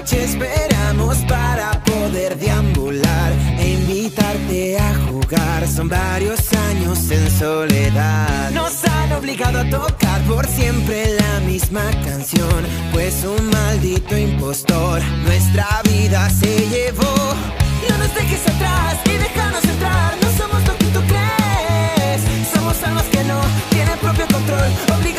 noche esperamos para poder deambular e invitarte a jugar. Son varios años en soledad. Nos han obligado a tocar por siempre la misma canción, pues un maldito impostor nuestra vida se llevó. No nos dejes atrás y déjanos entrar. No somos lo que tú crees. Somos almas que no tienen propio control.